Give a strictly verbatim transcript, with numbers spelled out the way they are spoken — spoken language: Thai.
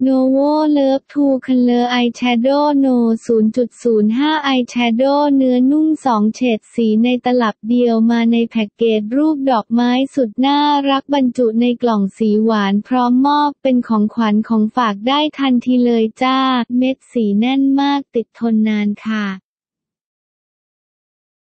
Novo Love True Color Eyeshadow No ศูนย์จุดศูนย์ห้า Eyeshadow เนื้อนุ่มสองเฉดสีในตลับเดียวมาในแพ็กเกจรูปดอกไม้สุดน่ารักบรรจุในกล่องสีหวานพร้อมมอบเป็นของขวัญของฝากได้ทันทีเลยจ้าเม็ดสีแน่นมากติดทนนานค่ะ